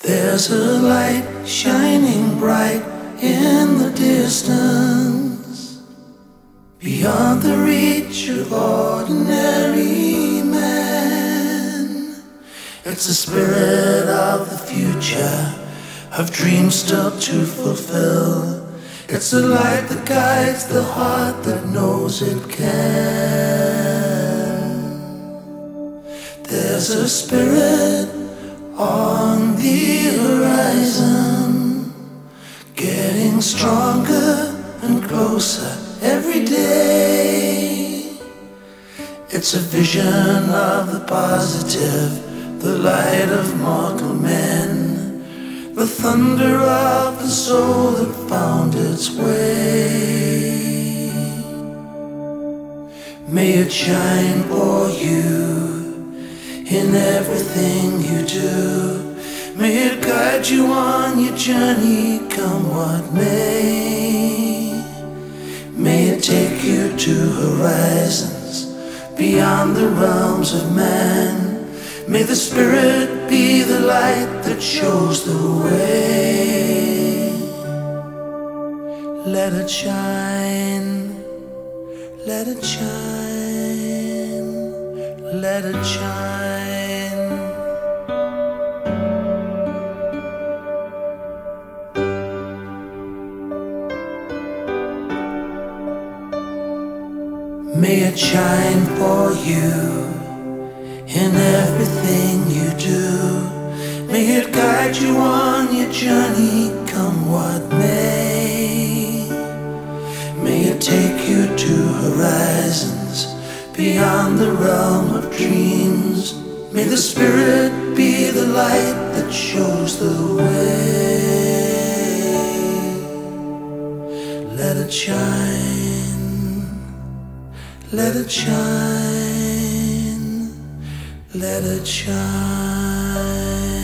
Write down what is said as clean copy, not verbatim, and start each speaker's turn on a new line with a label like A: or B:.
A: There's a light shining bright in the distance, beyond the reach of ordinary man. It's the spirit of the future, of dreams still to fulfill. It's the light that guides the heart that knows it can. There's a spirit on the horizon, getting stronger and closer every day. It's a vision of the positive, the light of mortal men, the thunder of the soul that found its way. May it shine for you in everything you do. May it guide you on your journey, come what may. May it take you to horizons beyond the realms of man. May the spirit be the light that shows the way. Let it shine, let it shine, let it shine. May it shine for you in everything you do. May it guide you on your journey, come what may. May it take you to horizons beyond the realm of dreams. May the spirit be the light that shows the way. Let it shine, let it shine, let it shine.